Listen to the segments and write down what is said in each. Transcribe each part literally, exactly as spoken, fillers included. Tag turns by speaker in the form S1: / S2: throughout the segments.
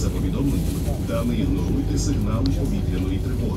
S1: За повідомленнями, далі ігноруйте сигнали повітряної тривоги.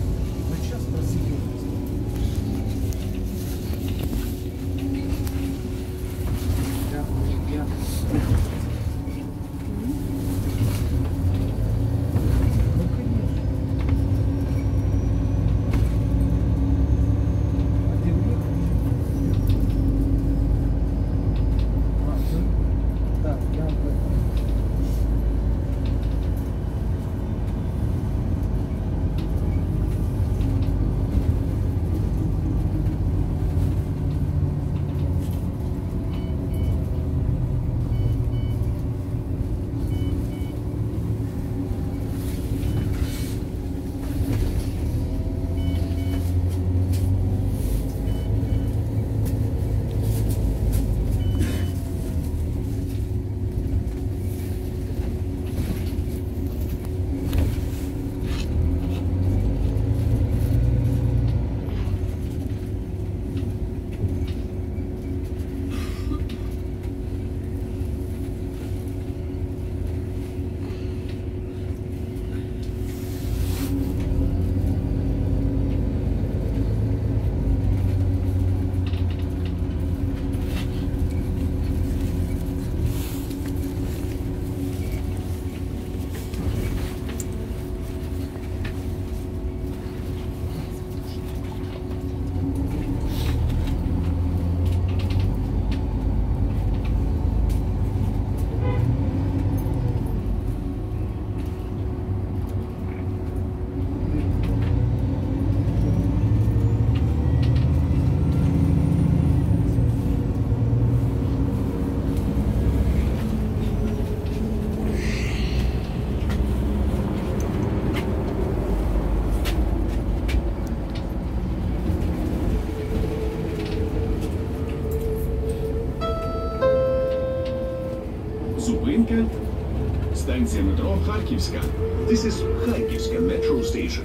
S1: Зупинка. Станція метро Харківська. This is Харківська Metro Station.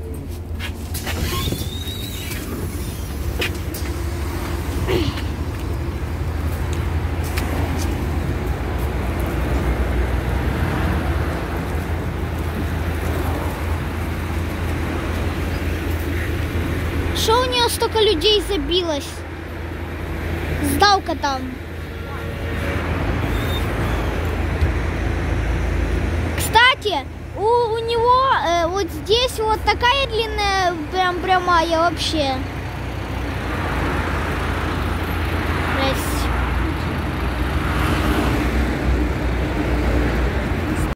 S2: Что у нее столько людей забилось? Сдалка там. Кстати, у, у него э, вот здесь вот такая длинная прям прямая вообще.